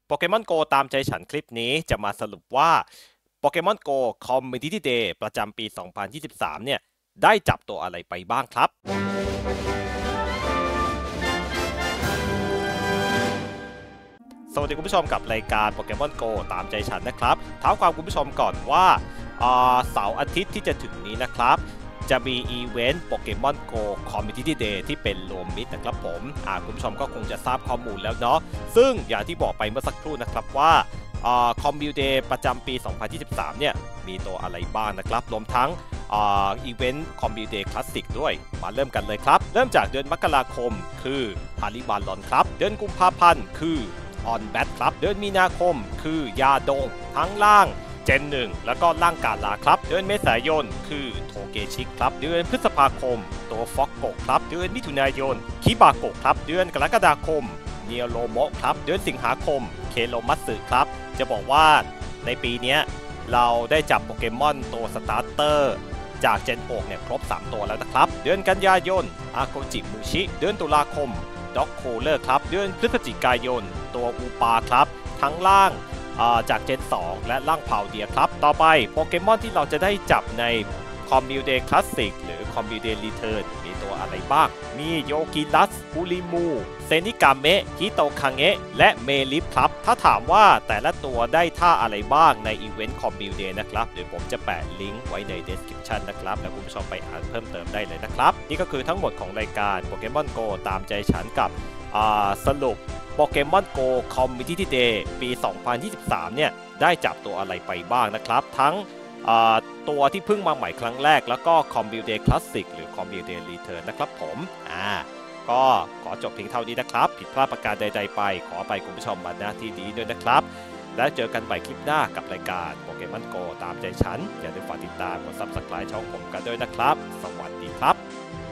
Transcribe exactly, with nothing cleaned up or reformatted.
โปเกมอนโกตามใจฉันคลิปนี้จะมาสรุปว่าโปเกมอนโก Community Day ประจำปี สองพันยี่สิบสาม เนี่ยได้จับตัวอะไรไปบ้างครับสวัสดีคุณผู้ชมกับรายการโปเกมอนโกตามใจฉันนะครับถามความคุณผู้ชมก่อนว่าเสาร์อาทิตย์ที่จะถึงนี้นะครับจะมีอีเวนต์โปเกมอนโก Community Day ที่เป็นรวมมิตรนะครับผมคุณผู้ชมก็คงจะทราบข้อมูลแล้วเนาะซึ่งอย่างที่บอกไปเมื่อสักครู่นะครับว่าคอมบิวเดย์ประจำปี สองพันยี่สิบสาม เนี่ยมีตัวอะไรบ้างนะครับรวมทั้งอีเวนต์คอมบิวเดย์คลาสสิกด้วยมาเริ่มกันเลยครับเริ่มจากเดือนมกราคมคือฮาริบาลอนครับเดือนกุมภาพันธ์คือออนแบทครับเดือนมีนาคมคือยาดงทั้งล่างเจนหนึ่งแล้วก็ล่างกาลาครับเดือนเมษายนคือโทเกชิครับเดือนพฤษภาคมตัวฟ็อกโกครับเดือนมิถุนายนคิบาโกครับเดือนกรกฎาคมเนียโรโมะครับเดือนสิงหาคมเคโรมัตสึครับจะบอกว่าในปีนี้เราได้จับโปเกมอนตัวสตาร์เตอร์จากเจนหกเนี่ยครบสามตัวแล้วนะครับเดือนกันยายนอาโกจิมูชิเดือนตุลาคมด็อกโคเลอร์ครับเดือนพฤศจิกายนตัวอูปาครับทั้งล่างจากเจนสองและล่างเผาเดียครับต่อไปโปเกมอนที่เราจะได้จับในคอมบิวเดย์คลาสสิกหรือคอมบิวเดย์รีเทิร์นมีตัวอะไรบ้างมีโยกิรัสบูริมูเซนิกาเมะฮิโตคังเงะและเมลิฟครับถ้าถามว่าแต่ละตัวได้ท่าอะไรบ้างในอีเวนต์คอมบิวเดย์นะครับเดี๋ยวผมจะแปะลิงก์ไว้ใน description นะครับแล้วคุณผู้ชมไปอ่านเพิ่มเติมได้เลยนะครับนี่ก็คือทั้งหมดของรายการโปเกมอนโกตามใจฉันกับสรุปโปเกมอนโก Community Day ปี สองพันยี่สิบสาม เนี่ยได้จับตัวอะไรไปบ้างนะครับทั้งตัวที่เพิ่งมาใหม่ครั้งแรกแล้วก็ Community Classic หรือ Community Return นะครับผมอ่าก็ขอจบเพียงเท่านี้นะครับผิดพลาดประการใดๆไปขอไปคุณผู้ชมมาณที่นี้ด้วยนะครับแล้วเจอกันใหม่คลิปหน้ากับรายการโปเกมอนโกตามใจฉันอย่าลืมฝากติดตามกด ซับสไครบ์ ช่องผมกันด้วยนะครับสวัสดีครับ